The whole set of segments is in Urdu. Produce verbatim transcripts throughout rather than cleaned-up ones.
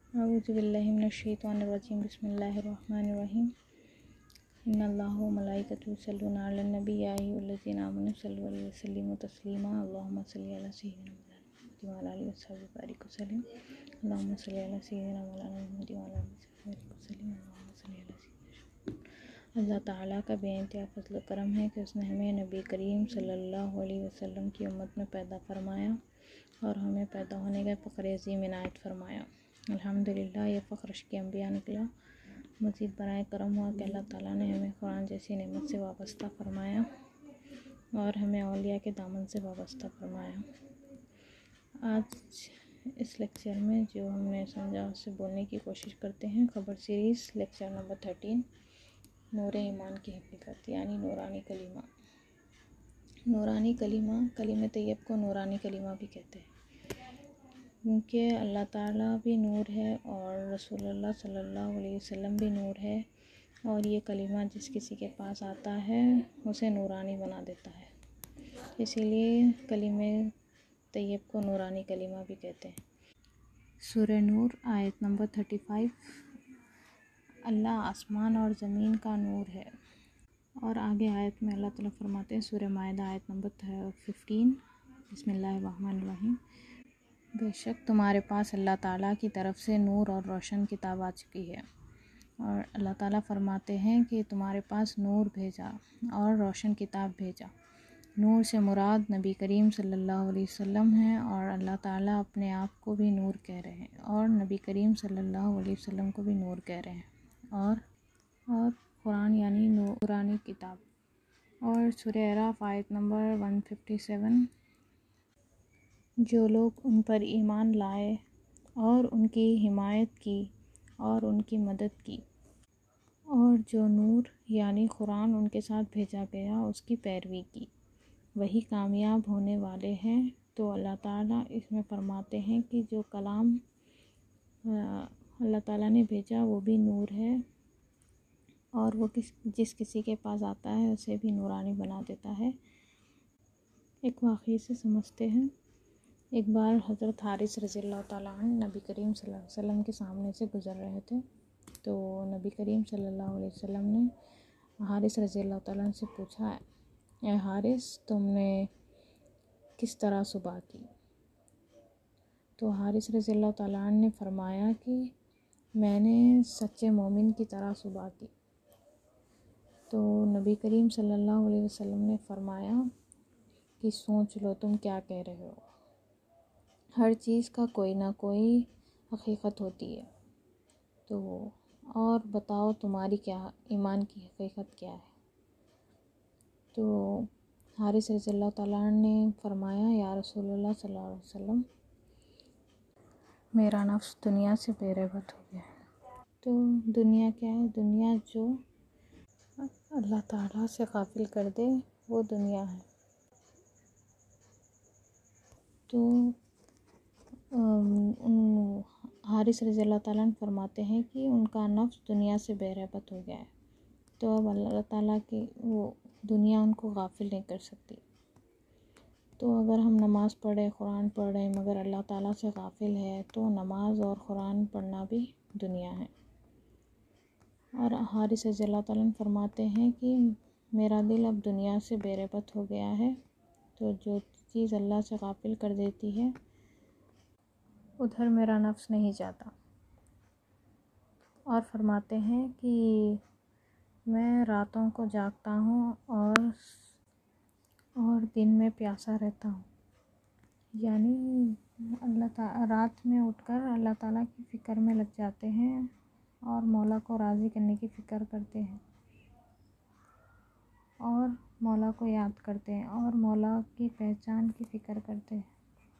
اعوذ باللہ من الشیطان الرجیم بسم اللہ الرحمن الرحیم ان اللہ و ملائکتہ یصلون علی النبی یا ایھا الذین آمنوا صلوا علیہ وسلموا تسلیما اللہم صلی علی سیدنا محمد وعلی آلہ وصحبہ وبارک وسلم اللہم صلی علی سیدنا مولانا محمد وعلی آلہ وصحبہ وسلم اللہم صلی علی سیدنا۔ اللہ تعالیٰ کا بے انتہا فضل و کرم ہے کہ اس نے ہمیں نبی کریم صلی اللہ علیہ وسلم کی امت میں پیدا فرمایا اور ہمیں پیدا ہونے کا فخر عظیم عنایت فرمایا۔ الحمدللہ یہ فخر عشق انبیاء نکلا۔ مزید برائے کرم ہوا کہ اللہ تعالیٰ نے ہمیں قرآن جیسی نعمت سے وابستہ فرمایا اور ہمیں اولیاء کے دامن سے وابستہ فرمایا۔ آج اس لیکچر میں جو ہم نے سمجھا اس سے بولنے کی کوشش کرتے ہیں۔ خبر سیریز لیکچر نمبر تھرٹین، نور ایمان کی حقیقت یعنی نورانی کلمہ۔ نورانی کلمہ، کلمہ طیب کو نورانی کلمہ بھی کہتے ہیں کیونکہ اللہ تعالیٰ بھی نور ہے اور رسول اللہ صلی اللہ علیہ وسلم بھی نور ہے، اور یہ کلمہ جس کسی کے پاس آتا ہے اسے نورانی بنا دیتا ہے، اسی لیے کلمہ طیب کو نورانی کلمہ بھی کہتے ہیں۔ سورہ نور آیت نمبر تھرٹی فائیو، اللہ آسمان اور زمین کا نور ہے۔ اور آگے آیت میں اللہ تعالیٰ فرماتے ہیں، سورہ مائدہ آیت نمبر ففٹین، بسم اللہ الرحمن الرحیم، بے شک تمہارے پاس اللہ تعالیٰ کی طرف سے نور اور روشن کتاب آ چکی ہے۔ اور اللہ تعالیٰ فرماتے ہیں کہ تمہارے پاس نور بھیجا اور روشن کتاب بھیجا۔ نور سے مراد نبی کریم صلی اللہ علیہ وسلم ہیں، اور اللہ تعالیٰ اپنے آپ کو بھی نور کہہ رہے ہیں اور نبی کریم صلی اللہ علیہ وسلم کو بھی نور کہہ رہے ہیں، اور اور قرآن یعنی نورانی کتاب۔ اور سورہ اعراف آیت نمبر ایک سو سیون، جو لوگ ان پر ایمان لائے اور ان کی حمایت کی اور ان کی مدد کی، اور جو نور یعنی قرآن ان کے ساتھ بھیجا گیا اس کی پیروی کی، وہی کامیاب ہونے والے ہیں۔ تو اللہ تعالیٰ اس میں فرماتے ہیں کہ جو کلام اللہ تعالیٰ نے بھیجا وہ بھی نور ہے، اور وہ کس جس کسی کے پاس آتا ہے اسے بھی نورانی بنا دیتا ہے۔ ایک واقعے سے سمجھتے ہیں۔ ایک بار حضرت حارث رضی اللہ تعالیٰ عنہ نبی کریم صلی اللہ علیہ وسلم کے سامنے سے گزر رہے تھے، تو نبی کریم صلی اللہ علیہ وسلم نے حارث رضی اللہ تعالیٰ عنہ سے پوچھا، اے حارث تم نے کس طرح صبح کی؟ تو حارث رضی اللہ تعالیٰ عنہ نے فرمایا کہ میں نے سچے مومن کی طرح صبح کی۔ تو نبی کریم صلی اللہ علیہ وسلم نے فرمایا کہ سوچ لو تم کیا کہہ رہے ہو، ہر چیز کا کوئی نہ کوئی حقیقت ہوتی ہے، تو اور بتاؤ تمہاری کیا ایمان کی حقیقت کیا ہے؟ تو حارث رضی اللہ تعالیٰ عنہ نے فرمایا، یا رسول اللہ صلی اللہ علیہ وسلم میرا نفس دنیا سے بے رغبت ہو گیا ہے۔ تو دنیا کیا ہے؟ دنیا جو اللہ تعالیٰ سے غافل کر دے وہ دنیا ہے۔ تو حارث رضی اللہ تعالیٰ عنہ فرماتے ہیں کہ ان کا نفس دنیا سے بے رغبت ہو گیا ہے، تو اب اللہ تعالیٰ کی وہ دنیا ان کو غافل نہیں کر سکتی۔ تو اگر ہم نماز پڑھیں، قرآن پڑھیں مگر اللہ تعالیٰ سے غافل ہے تو نماز اور قرآن پڑھنا بھی دنیا ہے۔ اور حارث رضی اللہ تعالیٰ عنہ فرماتے ہیں کہ میرا دل اب دنیا سے بے رغبت ہو گیا ہے، تو جو چیز اللہ سے غافل کر دیتی ہے ادھر میرا نفس نہیں جاتا۔ اور فرماتے ہیں کہ میں راتوں کو جاگتا ہوں اور اور دن میں پیاسا رہتا ہوں، یعنی اللہ تعالیٰ رات میں اٹھ کر اللہ تعالیٰ کی فکر میں لگ جاتے ہیں اور مولا کو راضی کرنے کی فکر کرتے ہیں اور مولا کو یاد کرتے ہیں اور مولا کی پہچان کی فکر کرتے ہیں۔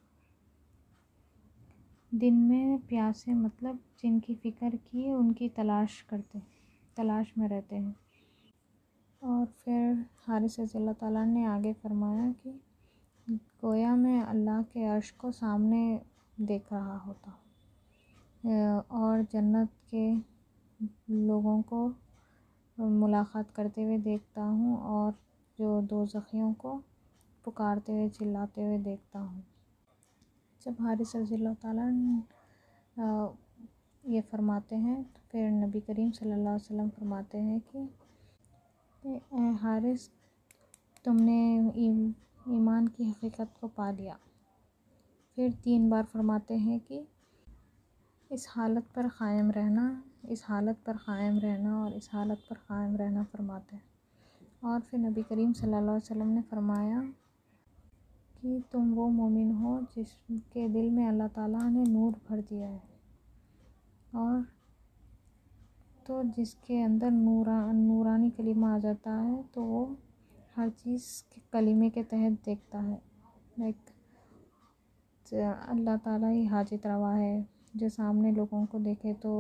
دن میں پیاسے مطلب جن کی فکر کی ان کی تلاش کرتے ہیں، تلاش میں رہتے ہیں۔ اور پھر حارث رضی اللہ تعالیٰ نے آگے فرمایا کہ گویا میں اللہ کے عرش کو سامنے دیکھ رہا ہوتا ہوں اور جنت کے لوگوں کو ملاقات کرتے ہوئے دیکھتا ہوں اور جو دوزخیوں کو پکارتے ہوئے چلاتے ہوئے دیکھتا ہوں۔ جب حارث رضی اللہ تعالیٰ یہ فرماتے ہیں تو پھر نبی کریم صلی اللہ علیہ وسلم فرماتے ہیں کہ اے حارث، تم نے ایمان کی حقیقت کو پا لیا۔ پھر تین بار فرماتے ہیں کہ اس حالت پر قائم رہنا، اس حالت پر قائم رہنا اور اس حالت پر قائم رہنا فرماتے ہیں۔ اور پھر نبی کریم صلی اللہ علیہ وسلم نے فرمایا کہ تم وہ مومن ہو جس کے دل میں اللہ تعالیٰ نے نور بھر دیا ہے، اور تو جس کے اندر نورا نورانی کلمہ آ جاتا ہے تو وہ ہر چیز کلمے کے تحت دیکھتا ہے۔ لائک اللہ تعالیٰ ہی حاجت روا ہے، جو سامنے لوگوں کو دیکھے تو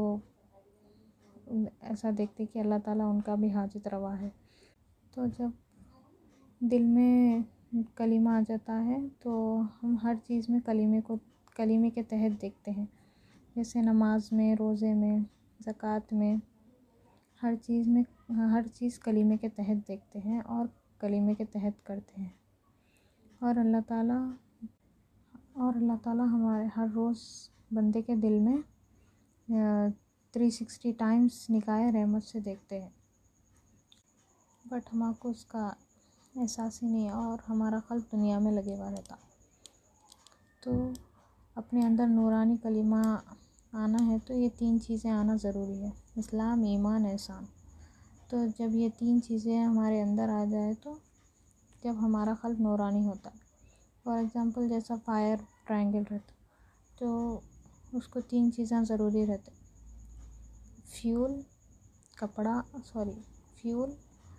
ایسا دیکھتے کہ اللہ تعالیٰ ان کا بھی حاجت روا ہے۔ تو جب دل میں کلمہ آ جاتا ہے تو ہم ہر چیز میں کلمے کو کلمے کے تحت دیکھتے ہیں، جیسے نماز میں، روزے میں، زکوٰۃ میں، ہر چیز میں ہر چیز کلمے کے تحت دیکھتے ہیں اور کلمے کے تحت کرتے ہیں۔ اور اللہ تعالیٰ اور اللہ تعالیٰ ہمارے ہر روز بندے کے دل میں تھری سکسٹی ٹائمز نگاہ رحمت سے دیکھتے ہیں، بٹ ہمارے کو اس کا احساس ہی نہیں ہے اور ہمارا قلب دنیا میں لگے ہوا رہتا۔ تو اپنے اندر نورانی کلمہ آنا ہے تو یہ تین چیزیں آنا ضروری ہے، اسلام، ایمان، احسان۔ تو جب یہ تین چیزیں ہمارے اندر آ جائے تو جب ہمارا قلب نورانی ہوتا ہے۔ فار ایگزامپل جیسا فائر ٹرائنگل رہتا تو اس کو تین چیزیں ضروری رہتے، فیول، کپڑا سوری فیول،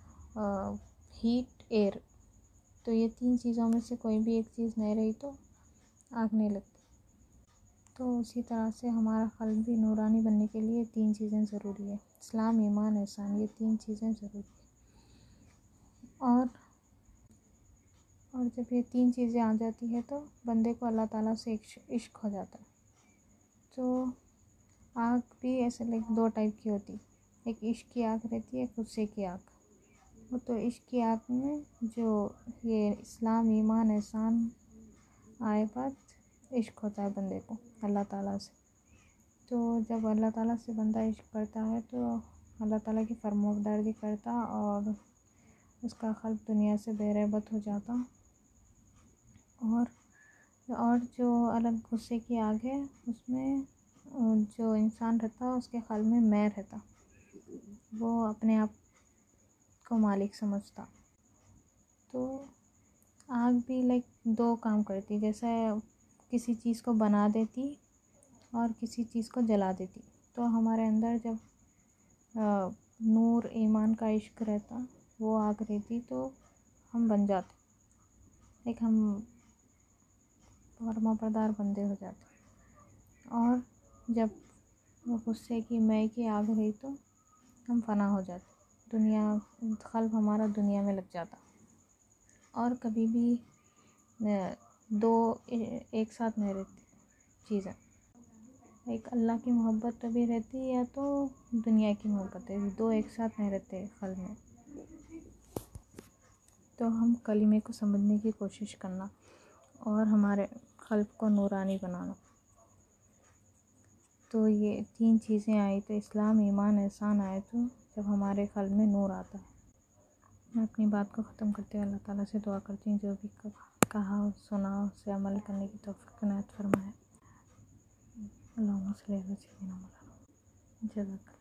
ہیٹ، ایئر۔ تو یہ تین چیزوں میں سے کوئی بھی ایک چیز نہیں رہی تو آگ نہیں لگتی۔ تو اسی طرح سے ہمارا قلب بھی نورانی بننے کے لیے تین چیزیں ضروری ہے، اسلام، ایمان، احسان، یہ تین چیزیں ضروری ہیں۔ اور اور جب یہ تین چیزیں آ جاتی ہے تو بندے کو اللہ تعالیٰ سے عشق ہو جاتا ہے۔ تو آگ بھی ایسے لائک دو ٹائپ کی ہوتی، ایک عشق کی آگ رہتی ہے، ایک غصے کی آگ۔ تو عشق کی آگ میں جو یہ اسلام، ایمان، احسان آئے بعد عشق ہوتا ہے بندے کو اللہ تعالیٰ سے۔ تو جب اللہ تعالیٰ سے بندہ عشق کرتا ہے تو اللہ تعالیٰ کی فرمانبرداری کرتا اور اس کا قلب دنیا سے بے رغبت ہو جاتا۔ اور اور جو الگ غصے کی آگ ہے اس میں جو انسان رہتا اس کے قلب میں میں رہتا، وہ اپنے آپ کو مالک سمجھتا۔ تو آگ بھی لائک دو کام کرتی، جیسے کسی چیز کو بنا دیتی اور کسی چیز کو جلا دیتی۔ تو ہمارے اندر جب نور ایمان کا عشق رہتا، وہ آگ رہتی تو ہم بن جاتے، ایک ہم فرما بردار بندے ہو جاتے۔ اور جب وہ غصے کی میں کی آگ رہی تو ہم فنا ہو جاتے، دنیا قلب ہمارا دنیا میں لگ جاتا۔ اور کبھی بھی دو ایک ساتھ نہیں رہتی چیزیں، ایک اللہ کی محبت بھی رہتی یا تو دنیا کی محبت ہے، دو ایک ساتھ نہیں رہتے قلب میں۔ تو ہم کلمے کو سمجھنے کی کوشش کرنا اور ہمارے قلب کو نورانی بنانا۔ تو یہ تین چیزیں آئی تو اسلام، ایمان، احسان آئے تو جب ہمارے قلب میں نور آتا ہے۔ میں اپنی بات کو ختم کرتے ہوئے اللہ تعالیٰ سے دعا کرتی ہوں جو بھی کہا سنا اسے عمل کرنے کی توفیق عنایت فرمائے۔ اللہم صلی علی سیدنا مولانا۔ جزاک اللہ۔